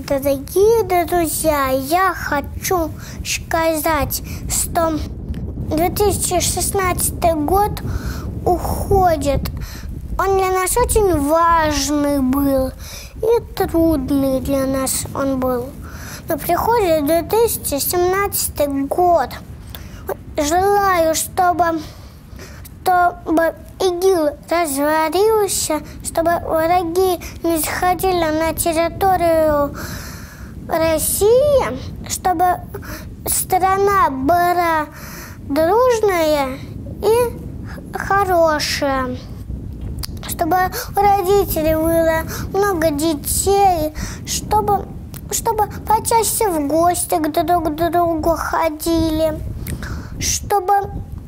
Дорогие друзья, я хочу сказать, что 2016 год уходит. Он для нас очень важный был и трудный для нас он был. Но приходит 2017 год. Желаю, чтобы ИГИЛ развалился, чтобы враги не заходили на территорию России, чтобы страна была дружная и хорошая, чтобы у родителей было много детей, чтобы почаще в гости друг к другу ходили, чтобы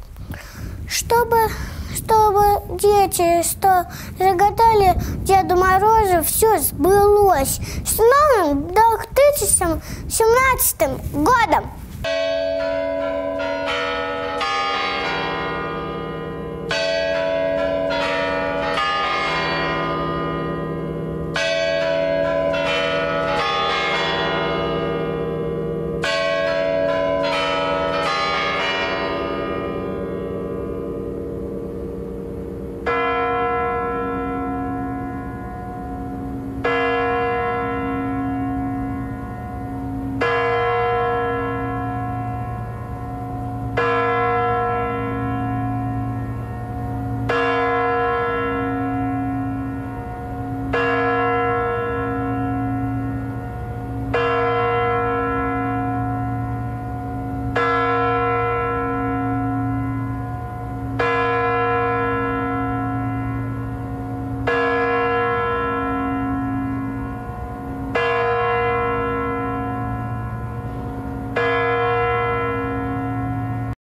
дети, что загадали Деду Морозу, все сбылось. С новым 2017 годом!